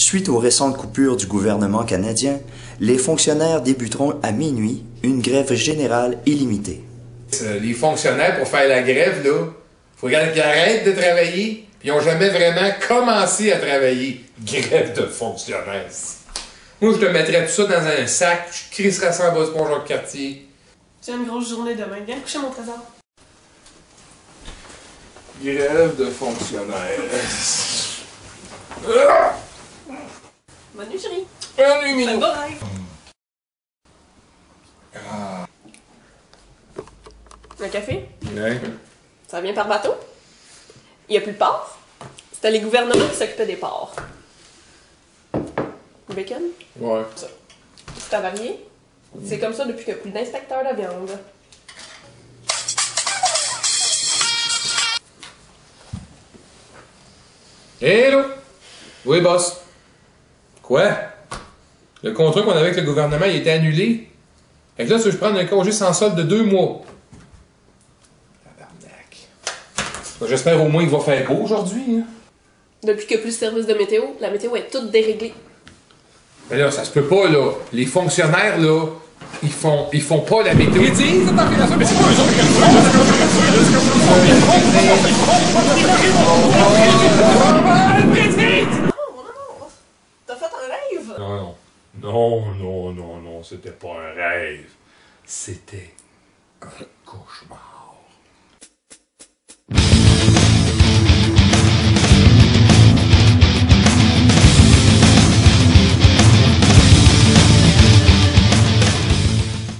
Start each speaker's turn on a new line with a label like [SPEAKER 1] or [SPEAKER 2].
[SPEAKER 1] Suite aux récentes coupures du gouvernement canadien, les fonctionnaires débuteront à minuit une grève générale illimitée.
[SPEAKER 2] Les fonctionnaires, pour faire la grève, là, faut qu'ils arrêtent de travailler, puis ils n'ont jamais vraiment commencé à travailler. Grève de fonctionnaires. Moi, je te mettrais tout ça dans un sac, je crisserais ça en bas du pont Jacques-Cartier.
[SPEAKER 3] J'ai une grosse journée demain. Viens coucher mon trésor.
[SPEAKER 2] Grève de fonctionnaires.
[SPEAKER 3] Bonne nuit, chérie.
[SPEAKER 2] Bonne nuit, Minou.
[SPEAKER 3] Bonne rêve. Un café?
[SPEAKER 2] Ouais.
[SPEAKER 3] Ça vient par bateau? Il n'y a plus de port? C'était les gouvernements qui s'occupaient des ports. Du bacon?
[SPEAKER 2] Ouais.
[SPEAKER 3] Ça. C'est avarié? C'est comme ça depuis qu'il n'y a plus d'inspecteur de viande.
[SPEAKER 2] Hello! Oui, boss. Quoi? Le contrat qu'on avait avec le gouvernement, il était annulé. Fait que là, si je prends un congé sans solde de 2 mois. Tabarnak. J'espère au moins qu'il va faire beau aujourd'hui. Hein?
[SPEAKER 3] Depuis qu'il n'y a plus de service de météo, la météo est toute déréglée.
[SPEAKER 2] Mais là, ça se peut pas, là. Les fonctionnaires, là, ils font pas la météo. Ils disent, mais c'est pas eux autres qui
[SPEAKER 3] Non, t'as fait un rêve?
[SPEAKER 2] Non, c'était pas un rêve. C'était un cauchemar.